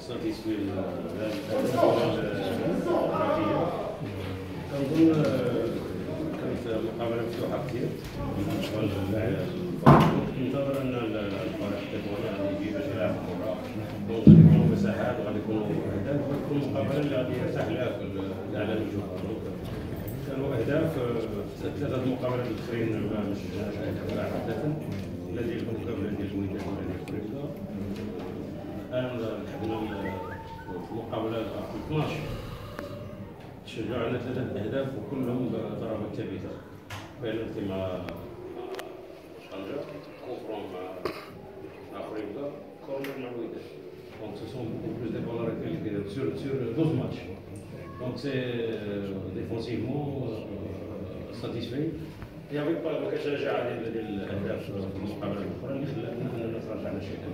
ساتيسفي كنظن كانت مقابله مفتوحه كثير بالنسبه للاعب. ننتظر ان الفريق التطواني غادي يجي باش يلعب الكره، دونك غادي يكونوا مساحات وغادي يكونوا اهداف، وغادي تكون مقابله اللي غادي يرتاح لها الاعلام الجمهور. دونك كانوا اهداف. ثلاثه المقابلات الاخرين ما شجعناش عاده، لا ديال المقابله ديال الوداد ولا ديال فريقا. الان لحقنا المقابله 12 شجعنا ثلاثه اهداف وكلهم ضربات ثابته، بينالتي مع طنجة، كونفرون مع فريقا، كورنر مع الوداد. Donc ce sont beaucoup plus de valorités sur 12 matchs. Donc c'est défensivement satisfait. Et avec pas ما كانش رجعه ديال الاهداف في المقابله الاخرى اللي خلانا اننا تراجعنا شيئا.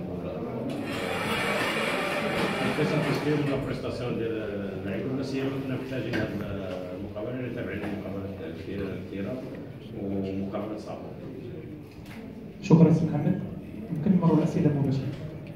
كنت ساتيسفي من البريستاسيون ديال اللعيبه، ولا سيما كنا محتاجين هذه المقابله اللي تابعنا مقابلات كثيره ومقابلات صعبه. شكرا سي محمد. يمكن نمروا الاسئله مباشره.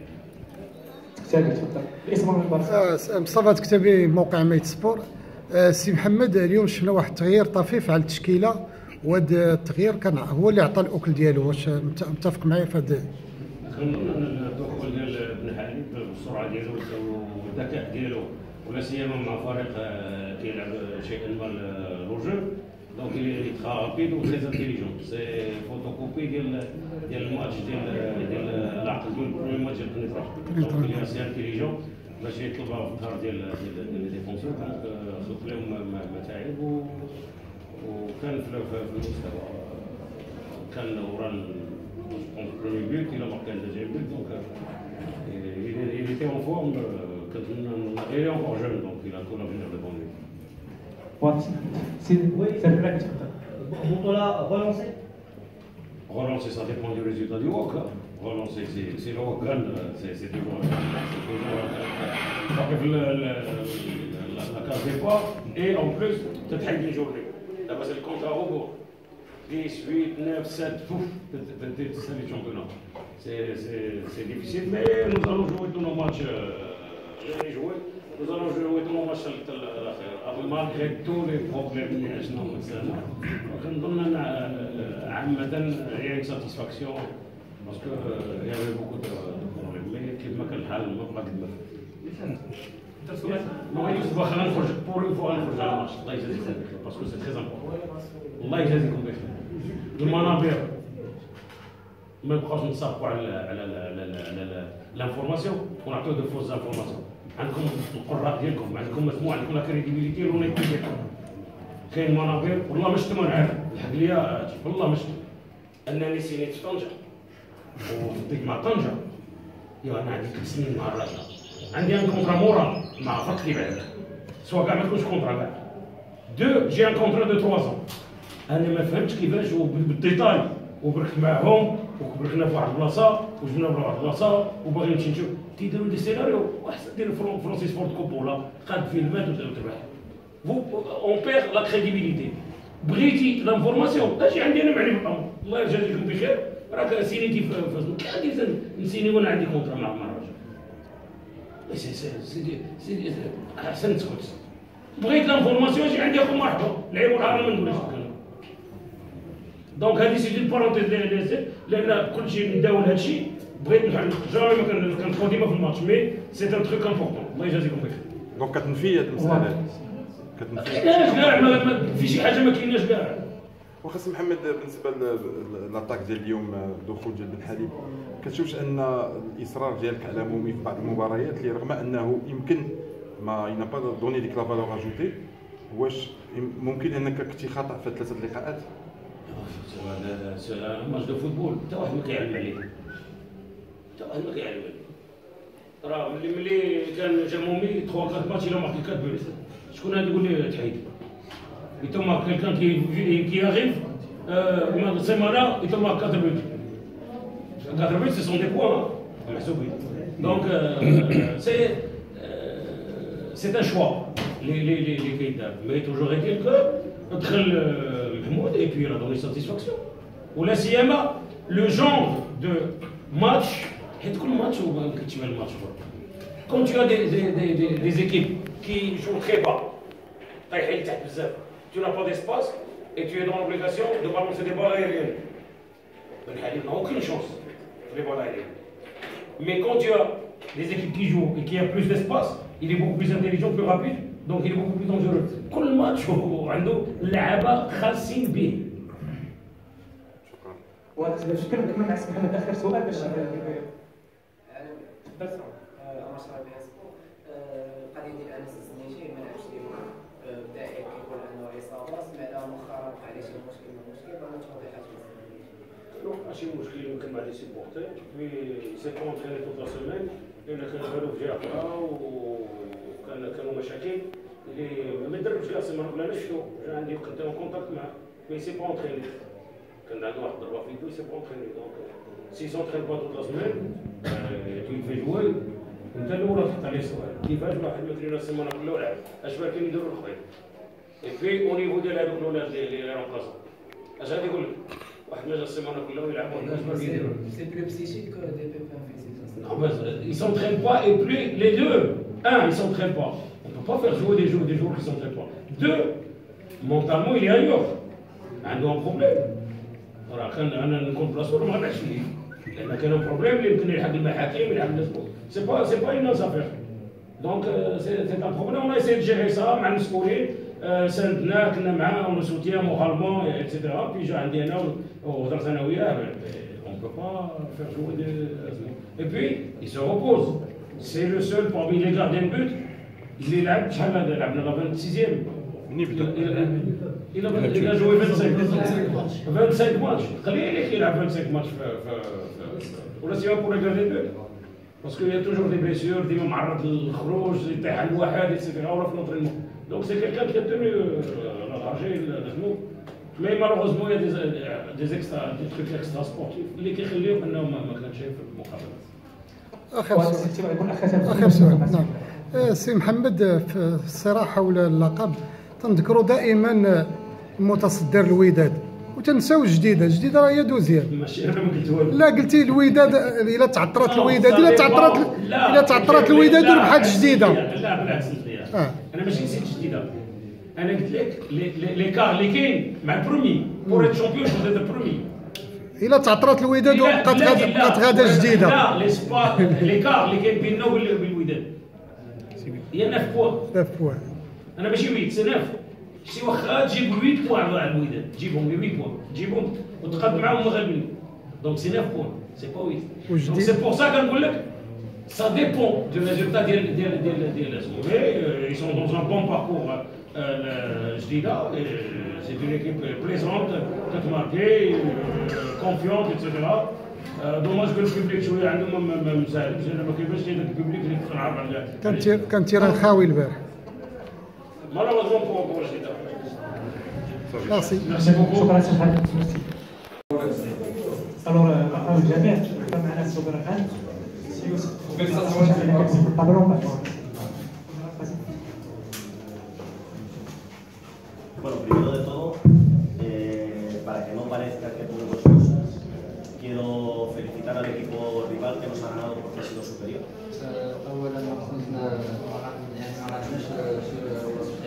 تفضل الاسم والمنبر. مصطفى تكتبي موقع ميت سبور. سي محمد، اليوم شفنا واحد التغيير طفيف على التشكيله، وهذا التغيير كان هو اللي عطى الاكل ديالو. واش متفق معايا في هذا؟ كنظن ان الدخول ديال بن حليب بالسرعه ديالو والذكاء ديالو، ولا سيما مع فريق كيلعب شيئا ما الرجل، دونك il est très rapide و très intelligent. سي فوتوكوبي ديال الماتش ديال العقد ديال البرومي ماتش ديال بنيطراج. دونك il est assez intelligent باش يطلبها في الظهر ديال لي ديفونسور. دونك خلق لهم متاعب وكان في المستوى. كان ورا البرومي بيوت الى ما كان ديجا بيوت. دونك il était en forme. Il est encore jeune, donc il a tout l'avenir devant lui. Relancer. Relancer, ça dépend du résultat du WOC. Relancer, si le WOC gagne, c'est toujours la case départ. Et en plus, tu as une journée. D'abord, c'est le compte à rebours. 10, 8, 9, 7, c'est les championnats. C'est difficile, mais nous allons jouer tous nos matchs. Nous allons jouer tous nos matchs malgré tous les problèmes اللي عشناهم هاد السنه. كنظن ان عامه هي une satisfaction parce que il y avait beaucoup de problèmes. mais كيف ما كان الحال ما بقى كما ما يوسف واخا نخرج بور اون فوا نخرج على الماتش. الله يجازيكم بخير باسكو سي تري امبورطون. الله يجازيكم بخير. المنابر ما يبقاوش نتصافقوا على لانفورماسيون ونعطيو دو فوز انفورماسيون. عندكم القراء ديالكم، عندكم مسموع، عندكم لا كريديبيليتي والونيتي ديالكم. كاين منابر والله ما شفت ما نعرف الحق ليا والله ما شفت انني سينيت في طنجه وفديت مع طنجه. انا عندي 3 سنين مع الرجاء، عندي ان كونترا مورال مع فرق اللي بعدك سواء كاع ما تكونش كونترا كاع. دو جي ان كونترا دو 3 ans. انا ما فهمتش كيفاش بالديتاي وبركت معهم وبركنا في واحد البلاصه وجبنا في واحد البلاصه وباغي نمشي نشوف تيديروا دي سيناريو. واحد دير فرونسيس فورد كوبولا قاد فيلمات وتربح. اون بيغ لا كريديبيليتي. بغيتي لانفورماسيون اجي عندي انا معلم الامر. الله يجازيكم بخير. راك سينيتي في كي غادي نسيني وانا عندي كونترا مع الرجاء. سي احسن تسكت. بغيت لانفورماسيون اجي عندي اخو مرحبا لعبوا العالم من ولا دونك هذه سي دي بارونتيز لان كلشي نداول هادشي. بغيت جامي ما كنبقاو ديما في الماتش مي سي ان تروك امبورطون. الله يجازيكم بخير. دونك كتنفي هاد المساله؟ كتنفي كاع في شي حاجه ما كايناش كاع. واخا سي محمد، بالنسبه للاطاك ديال اليوم دخول ديال بن حليب، كتشوفش ان الاصرار ديالك على مومي في بعض المباريات اللي رغم انه يمكن ما ينا با دوني ديك لا فالور اجوتي، واش ممكن انك كنتي خطا في 3 اللقاءات؟ هذا ماتش دو فوتبول حتى واحد ما كيعلم عليه، حتى واحد ما كيعلم عليه. راه ملي كان جا مومي 3 4 ماتش الى ماركي 4 بوت، شكون غادي يقول لي تحيد؟ Il te marque quelqu'un qui arrive, une semaine, il te marque 4 buts. 4 buts, ce sont des points. Donc, c'est un choix, les Keïta. Mais toujours est-il que, entre Mahmoud, et puis il a donné satisfaction. Ou la Siyama, le genre de match, et tout le match, ou tu mets le match. Quand tu as des équipes qui jouent très bas, tu n'as pas d'espace et tu es dans l'obligation de balancer des balles aériennes. Ben Khalid n'a aucune chance sur les balles aériennes. Mais quand tu as des équipes qui jouent et qui a plus d'espace, il est beaucoup plus intelligent, plus rapide, donc il est beaucoup plus dangereux. كل ماتش عنده لعبة خاصين به. شكرا لك من عسى محمد. اخر سؤال باش القضيه ديال انس الزنيشي ما لعبش اليوم بدا كيقول انه اصابه سمعنا مؤخرا وقع عليه شي مشكل ولا توضيحات Non, ماشي مشكل يمكن مع لي سيبورتير مي سي كون انتريني توت لا سيمين لان كان غالو في جهه وكانوا مشاكل اللي ما دربش لا سيمانه ولا نشتو جا عندي كنت اون كونتاكت معاه مي سي با انتريني كان عنده واحد الضربه في يدو سي با انتريني دونك سي سونترين با توت لا سيمين tu le fais jouer انت الاولى تحط عليه سؤال كيفاش واحد يدير السيمانه كلها ولعب اش بان كاين يديروا الاخرين اي في او نيفو ديال هذوك الاولاد اللي رامبلاسون اش غادي يقول لك واحد ما جا السيمانه كلها ويلعبوا اش بان كيديروا سي بلو بسيشيك كو دي بيبان فيزيك. Non, mais ils ne s'entraînent pas et plus les deux. Un, ils ne s'entraînent pas. On ne peut pas faire jouer des joueurs qui ne s'entraînent pas. Deux, mentalement, il est ailleurs. Il a un problème. Voilà, quand on a une compréhension, on a un problème, il y a des mahakim, il y a des sports. C'est pas une autre affaire. Donc, c'est un problème. On a essayé de gérer ça, مع المسؤولين. ساندنا كنا معاه on le soutient moralement, etc. Puis j'ai عندي أنا وهضرت أنا وياه. On ne peut pas faire jouer des... Et puis, il se repose. C'est le seul parmi les gardiens de but. Il est là, il a 26e. Il a joué 25 matchs. Il a 25 matchs. Ou là, c'est pour les gardiens de but. Parce qu'il y a toujours des blessures, des معرض للخروج, يطيح على الواحد, etc. ولا في l'entraînement. Donc c'est quelqu'un qui a tenu la dragée, le Mais malheureusement, il y a des trucs extra sportifs اللي كيخليهم انهم ما كانش في المقابلات. اخر سؤال. نعم. سي محمد، في الصراع حول اللقب تنذكروا دائما المتصدر الوداد وتنساو الجديده راه هي دوزيام. ماشي انا ما قلت والو. لا قلتي الوداد الا تعطرات الوداد الا تعطرات الوداد وربحات الجديده. لا بالعكس انا ماشي نسيت الجديده. انا قلت لك لي كار اللي كاين مع البرومي بور ات شامبيون شو ذا برومي. الا تعطرات الوداد وبقات غاده جديده. لا لي كار اللي كاين بيننا وبالوداد هي 9 بوان. 9 بوان. انا ماشي 8 سي 9. شي واخا تجيب 8 بوان على الوداد تجيبهم 8 بوان تجيبهم وتقاد معاهم مغلبين. دونك سي 9 بوان سي با 8. دونك سي بور سا كنقول لك ça dépend du résultat ديال اسمو. Mais ils sont dans un bon parcours. Jdida, c'est une équipe plaisante, très marquée, confiante, etc. Dommage que le public شويه عندهم ما مساعدش. انا ما كيفاش كاين البوبليك اللي تنعرف على كان تيران خاوي البارح. Malheureusement pour Jdida. Merci beaucoup. شكرا سي محمد. Alors, أعطاو الجميع معنا السوبر الآن سي يوسف. Bueno, primero de todo, para que no parezca que ponemos excusas, quiero felicitar al equipo rival que nos ha ganado porque ha sido superior. اولا ما عرفناش وصف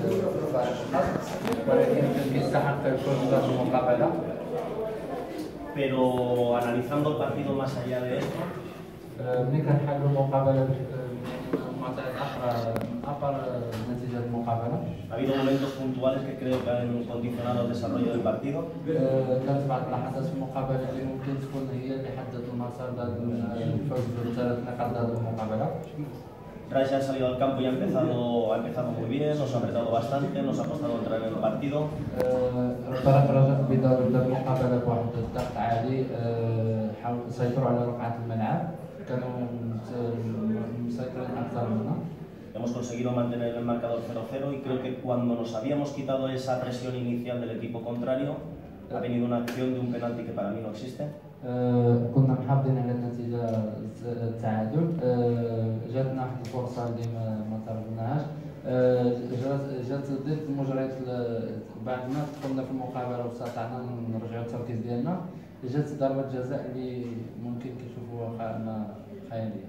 ولكن كان يستحق الفوز بالمقابله. Pero analizando el partido más allá de esto, ملي كنحلوا المقابله معطيات اخرى نتيجه المقابله. ha habido momentos puntuales que creo que han condicionado el desarrollo del partido. كانت بعض اللحظات في المقابله اللي ممكن تكون هي اللي حددت المسار ديال الفوز بالثلاث نقاط هذه المقابله. Raja ha salido al campo y ha empezado muy bien, nos ha apretado bastante, nos ha costado entrar en el partido. رجاء بدا المقابله بواحد الضغط عالي، حاولوا يسيطروا على رقعه الملعب، كانوا مسيطرين اكثر منا. Hemos conseguido mantener el marcador 0-0 y creo que cuando nos habíamos quitado esa presión inicial del equipo contrario, ha venido una acción de un penalti que para mí no existe. كنا محافظين على النتيجه التعادل، جاتنا واحد الفرصه اللي ما تركناهاش، جات ضد المجريات بعد ما دخلنا في المقابله واستطعنا نرجعوا التركيز ديالنا، جات ضربه جزاء اللي ممكن كيشوفوها خياليه.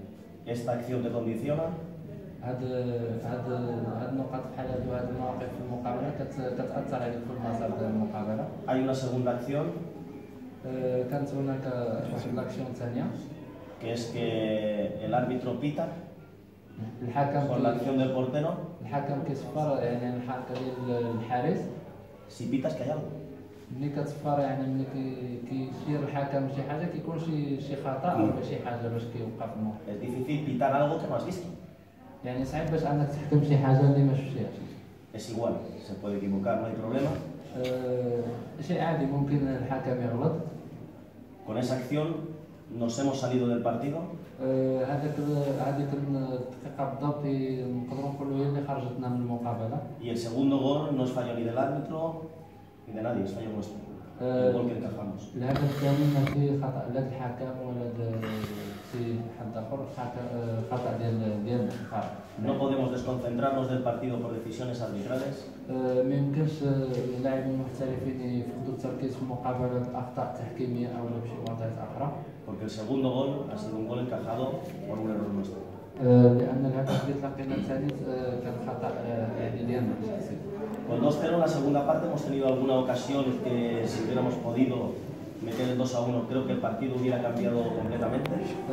esta acción te condiciona. هاد النقط بحال هادو هاد المواقف في المقابله كتاثر عليك في المسار ديال المقابله. Hay una segunda acción كانت هناك واحد لاكسيون ثانيه que es que el árbitro pita por la acción del portero. الحكم كيصفر يعني الحركه ديال الحارس. Si pitas que hay algo. ملي كتصفر يعني ملي كيشير الحكم شي حاجه كيكون شي خطا ولا شي حاجه باش كيوقف الموقف. Es difícil pitar algo que no has visto. يعني صعيب باش انك تحكم شي حاجه اللي ما شفتيهاش. Es igual, se puede equivocar, no hay problema. شيء عادي ممكن الحكم يغلط. Con esa acción nos hemos salido del partido. هذيك الدقيقه بالضبط نقدروا نقولوا هي اللي خرجتنا من المقابله. Y el segundo gol no es fallo ni del árbitro ni de nadie, es fallo nuestro. El gol que encajamos. الهدف الثاني ماشي خطا لا الحكم ولا شي حد اخر خطا ديال الفريق. No podemos desconcentrarnos del partido por decisiones arbitrales. ما يمكنش اللاعبين المحترفين يفقدوا التركيز في المقابله باخطاء تحكيميه او بشي وضعيات اخرى. Porque el segundo gol ha sido un gol encajado por un error nuestro. لان الهدف اللي تلقينا الثالث كان خطا يعني ديالنا. Con 2-0 en la segunda parte hemos tenido alguna ocasión que si hubiéramos podido meter el 2-1 creo que el partido hubiera cambiado completamente.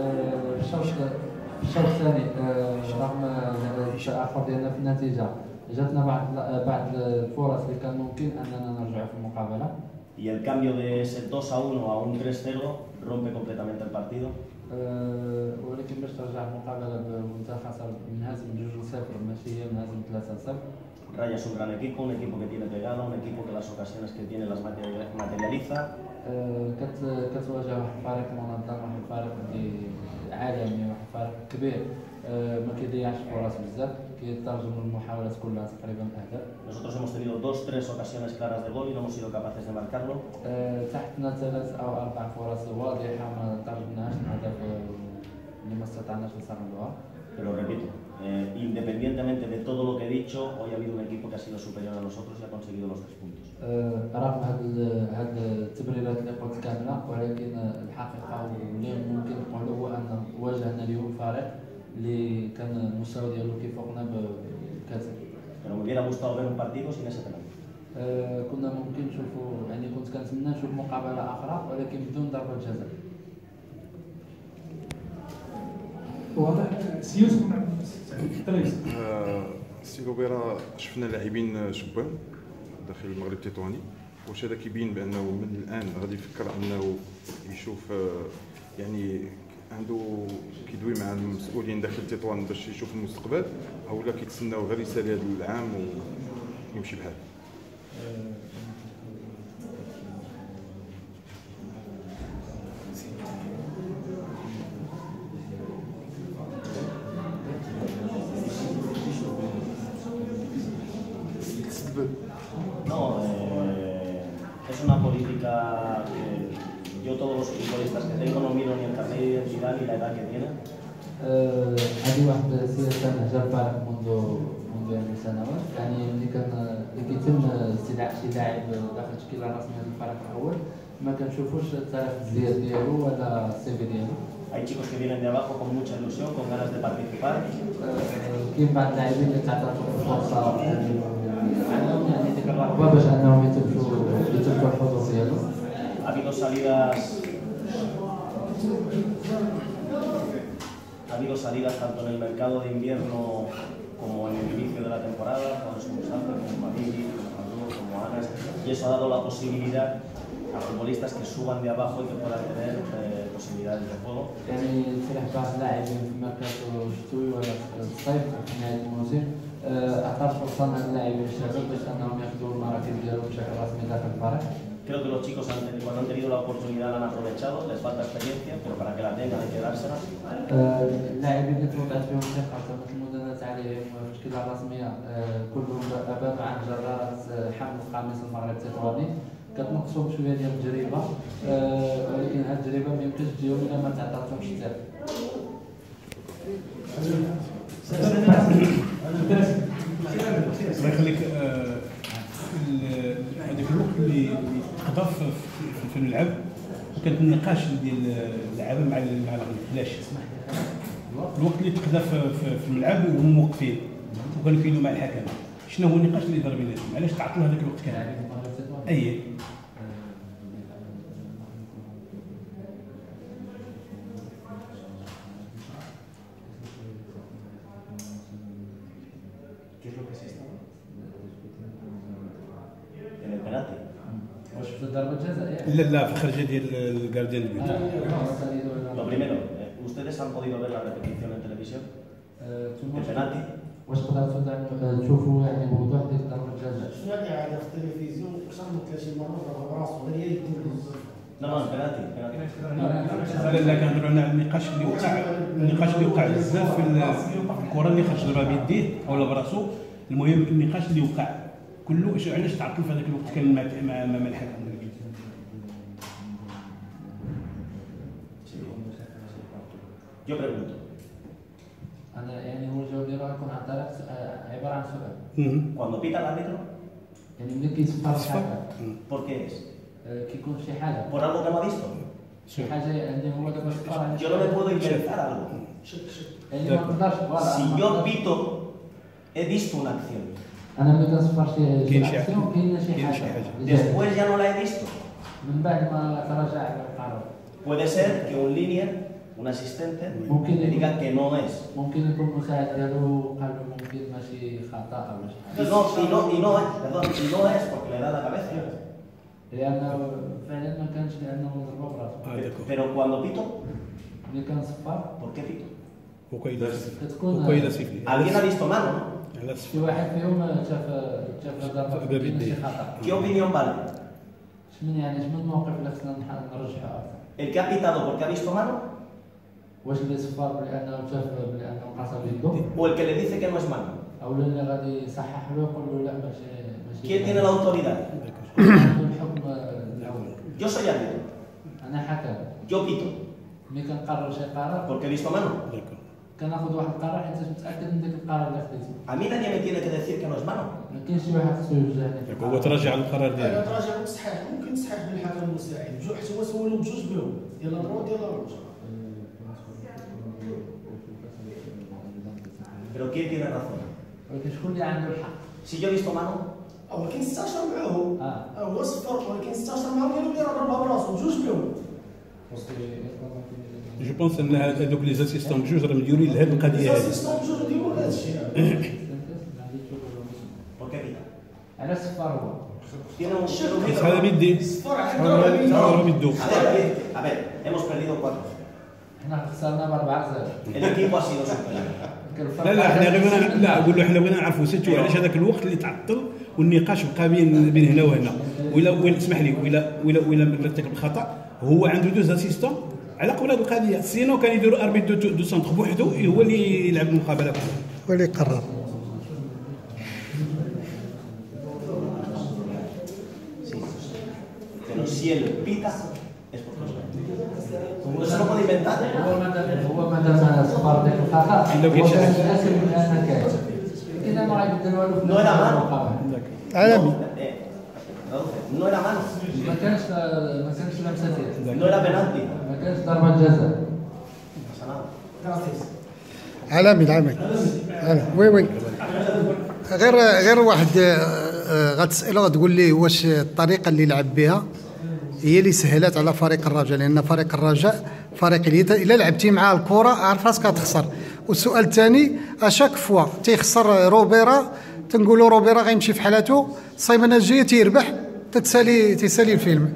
الشوط الثاني رغم التاخر ديالنا في النتيجه جاتنا بعض الفرص اللي كان ممكن اننا نرجعوا في المقابله. Y el cambio de ese 2-1 a un 3-0 rompe completamente el partido. ولكن باش ترجع المقابله وانت خسر منهزم 2-0 ماشي هي منهزم 3-0. Raya es un gran equipo, un equipo que tiene pegada, un equipo que las ocasiones que tiene las materializa. كتواجه واحد الفريق منظم، واحد الفريق اللي عالمي، واحد الفريق كبير ما كيضيعش فرص بزاف، كيترجم المحاولات كلها تقريبا اهداف. Nosotros hemos tenido 2-3 ocasiones claras de gol y no hemos sido capaces de marcarlo. تحتنا 3 أو 4 فرص واضحة ما ترجمناهاش الهدف اللي ما استطعناش نصنعوها. Pero repito, independientemente de todo lo que he dicho, hoy ha habido un equipo que ha sido superior a nosotros y ha conseguido los 3 puntos. رغم هاد التبريرات اللي قلت كاملة، ولكن الحقيقة واللي ممكن نقولوا هو أن واجهنا اليوم فريق اللي كان المستوى ديالو كيفوقنا بكثير. Pero me hubiera gustado ver un partido sin ese penalti. كنا ممكن نشوفوا يعني كنت كنتمنى نشوف مقابلة أخرى ولكن بدون ضربة جزاء. واضح. سيوس سي لوبيرا شفنا لاعبين شبان داخل المغرب التطواني، واش هذا كيبين بانه من الان غادي يفكر انه يشوف يعني عنده كيدوي مع المسؤولين داخل تطوان باش يشوف المستقبل، او لا كيتسناو غير يسالي هذا العام ويمشي بحال؟ No, es una política que yo todos los futbolistas que tengo no miro ni el carnet de identidad ni la edad que tienen. هذه واحد السياسة نهجها الفريق منذ يعني سنوات، يعني اللي كيتم استدعاء شي لاعب داخل التشكيلة الرسمية للفريق الأول ما كنشوفوش التاريخ التسجيل ديالو ولا السي في ديالو. Hay chicos que vienen de abajo con mucha ilusión, con ganas de participar. كاين بعض اللاعبين اللي تعطاتهم الفرصة عندهم يعني ديك الرغبة باش أنهم يتبعوا الحضور ديالو. Ha habido salidas tanto en el mercado de invierno como en el inicio de la temporada, jugadores como Sánchez, como Madrid, como Maduro, como Anas, y eso ha dado la posibilidad a futbolistas que suban de abajo y que puedan tener posibilidades de juego. يعني فرح بعض اللاعبين في الميركاتو الشتوي ولا الصيف في نهاية الموسم أعطى فرصة للاعبين الشباب باش أنهم ياخذوا المراكز ديالهم بشكل رسمي داخل الفريق. Creo que los chicos cuando han tenido la oportunidad la han aprovechado, les falta experiencia, pero para que la tengan hay que dársela. اللاعبين اللي توقعت فيهم ثقة تمت المدانات عليهم في التشكيلة الرسمية كلهم أبانوا عن جرارة حمل قميص المغرب التطواني، كتنقصهم شوية ديال التجربة ولكن هذه التجربة ما يمكنش تجيهم إلا ما تعطاتهمش الثقة. الله يخليك. هذاك الوقت اللي تقضى في الملعب كانت النقاش ديال اللعابه مع الفلاش. الوقت اللي تقدا في الملعب وهم موقفين وكانوا كاينوا مع الحكم، شنو هو النقاش اللي دار بيناتهم؟ علاش تعطلوا هذاك الوقت كامل؟ اي واش في ضربة جزاء؟ لا في الخرجه ديال الكارديان البيت. Lo primero, ¿ustedes han podido ver la repetición en televisión? ¿El penalti? واش تقدروا تشوفوا يعني بوضوح ديك ضربة الجزاء؟ شنو اللي عاد في التلفزيون اكثر من 30 مره ضربها براسو غير يدير No, no, el penalti. لا كنهضروا على النقاش اللي وقع بزاف في الكره اللي خرج ضربها بيديه او براسو. المهم النقاش اللي وقع كله علاش تعطل في هذاك الوقت كان مع الحكم. Yo pregunto, انا يعني هو الجواب ديالو غيكون عن طريق عباره عن سؤال. cuando pita el árbitro, يعني ملي كيصفر الحكم ¿por qué es? كيكون شي حاجه ¿Por algo que no ha visto? شي حاجه يعني هو دابا صفر Yo no me puedo inventar algo. يعني ما نقدرش Si yo pito, he visto una acción. انا ملي كنصفر كاين شي شي اكسيون كاين شي كاين شي حاجه حاجه. Después ya no la he visto. من بعد ما تراجع على القرار. Puede ser que un linier, un asistente, ممكن le diga que no es. ممكن يكون مساعد ديالو قال له ممكن ماشي خطا او شي حاجه. Y no es, perdón, y no es porque le da la cabeza. لانه فعلا ما كانش لانه ضربه براسو. Pero cuando pito, ملي كنصفر ¿por qué pito? كتكون سيفلي. Alguien ha visto mano, ¿no? شي واحد فيهم شاف ضربه بيديه. شي خطا. ¿Qué opinión vale? شنو الموقف اللي خصنا نرجحوا اكثر؟ ¿El que ha pitado porque ha visto mano واش اللي صفر بانه شاف بانه قصر يده o el que le dice que no es mano? او اللي غادي يصحح له يقول له لا ماشي ¿Quién tiene la autoridad? عنده الحكم الاول. Yo soy árbitro, انا حكم yo pito ملي كنقرر شي قرار porque he visto mano. كناخذ واحد القرار حيت متاكد من داك القرار اللي خديته. A mí nadie me tiene que decir que no es mano. ما كاينش شي واحد خصو يوجهني. هو تراجع القرار انا ديالو. تراجع تصحيح ممكن تصحيح بالحكم المساعد بجوج حتى هو سولو بجوج بهم ديال الروح ديال الروح. Pero ¿quién tiene razón? ولكن شكون اللي عنده الحق؟ Si yo he visto mano, ولكن استشار معاهم هو صفر ولكن استشار معاهم قالوا لي راه ضربها براسو بجوج بهم. جو بونس ان هذوك لي زاسيستون بجوج راهم مديورين لهاد القضيه هذه. الاسيستون بجوج ديالو هذا الشيء. ¿por qué pita? علاش صفر هو؟ Tiene un بس هذا بيديه. صفر عنده ضربه بيدو. A ver, hemos perdido 4. حنا خسرنا ب4-0. El equipo ha sido superior. لا حنا غير لا نقول له حنا بغينا نعرفوا سيتو علاش هذاك الوقت اللي تعطل والنقاش بقى بين هنا وهنا. ولا اسمح لي ولا ارتكب الخطا هو عنده دوز اسيستون على قبل هذه القضيه. سينو كان يديروا اربيتو دو سونتر بوحدو هو اللي يلعب المقابله كلها. هو اللي يقرر. Pero si él pita, es porque no es. No se lo puede inventar. هو مادام صفر ديك الخطا هو كيتحاسب من انه كاين. اذا ما غيبدل والو في No era mano. عالمي. No era mano. ما كانش لمسه يد. No era penalti. ما كانش ضربه جزاء. No pasa nada. عالمي وي وي. غير واحد غتسأله غتقول لي واش الطريقه اللي لعب بها هي اللي سهلت على فريق الرجاء، لان فريق الرجاء فريق اللي الا لعبتي معاه الكره عارف راسك غتخسر. والسؤال الثاني اشاك فوا تيخسر روبيرا تنقولوا روبيرا غيمشي في حالته الصيمانه الجايه تيربح تيسالي الفيلم.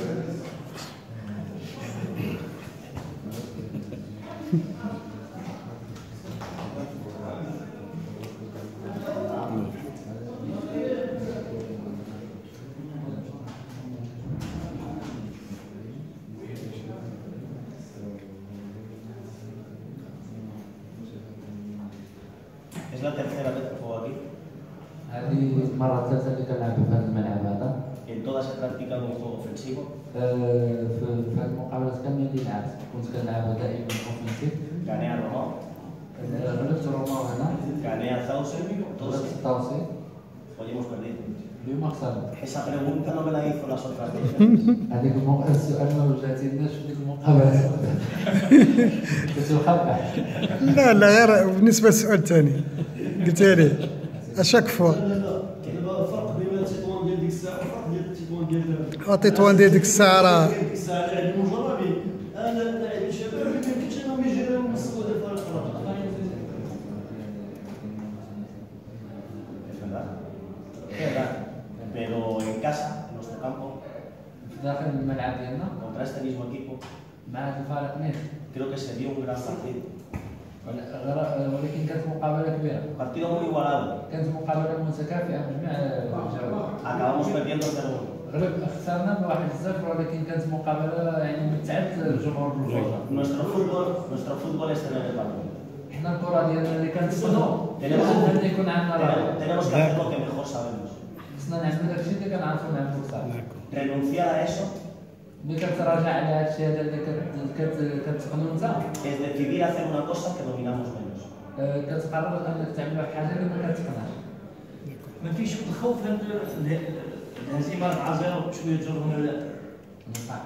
Es la tercera vez que juego aquí. هذه المره الثالثه اللي كنلعب في هذا الملعب هذا. En todas he practicado un juego ofensivo. في هذه المقابلات كاملين اللي لعبت كنت كنلعب دائما اوفنسيف. Gané a Romao. غلبت روما هنا. Gané a Zausen. غلبت الطاوسي. Hoy hemos perdido. اليوم خسرنا. Esa pregunta no me la hizo las otras dos. هذيك السؤال ما وجهتيناش في ديك المقابله. كنت مخبع. لا لا، غير بالنسبه للسؤال الثاني قلت لي اشاك فوا دابا الفرق بين التطوان ديال ديك الساعه والفرق ديال التطوان ديال التطوان ديال ديك الساعه راه ديك الساعه لاعبين مجربين. انا لاعبين شباب ما يمكنش انهم يجيو المستوى ديال فريق الرجاء. Es verdad. Pero en casa, en nuestro campo, داخل الملعب ديالنا contra este mismo equipo, مع هذا الفريق نيت. creo que se dio un gran partido. ولكن كانت مقابله كبيره. Partido muy igualado. كانت مقابله متكافئه من جميع الجوانب. Acabamos perdiendo 0-1. خسرنا بواحد الصفر ولكن كانت مقابله يعني متعبت الجمهور الرجاء. Nuestro fútbol es tener el balón. حنا الكره ديالنا اللي كنتقنوا لازم يكون عندنا راه. Tenemos que hacer lo que mejor sabemos. خصنا نعمل داكشي اللي كنعرفوا نعملو صح. Renunciar a eso ملي كتراجع على هاد الشيء هذا اللي كتقنو انت es decidir hacer una cosa que dominamos menos. كتقرر انك تعمل واحد الحاجه اللي ما كتقناش. ما فيش الخوف هاد الهزيمه العازله شويه تجرنا صح.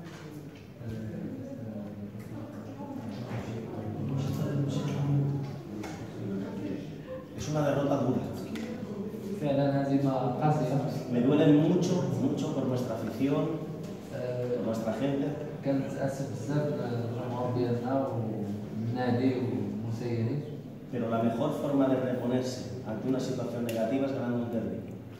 Es una derrota dura. فعلا هزيمه قاسيه. Me duelen mucho por nuestra afición, por nuestra gente. كنتاسف بزاف الجمهور ديالنا والنادي والمسيرين. Pero la mejor forma de reponerse ante una situación negativa es ganando un derbi.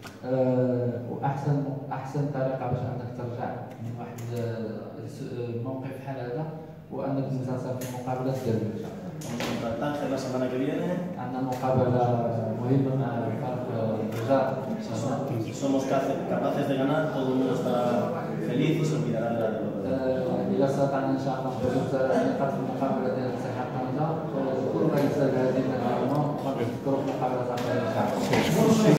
واحسن طريقه باش انك ترجع من واحد الموقف بحال هذا هو انك تنتصر في مقابله ديربي ان شاء الله. Vamos contra el Tánger la semana que viene. عندنا مقابله مهمه مع فريق الرجاء. Somos capaces de ganar, todo el mundo estará feliz y se olvidará de la derrota. إذا استطعنا إن شاء الله نفوز 3 نقاط في المقابلة ديال اتحاد طنجة كل ما يزال هذه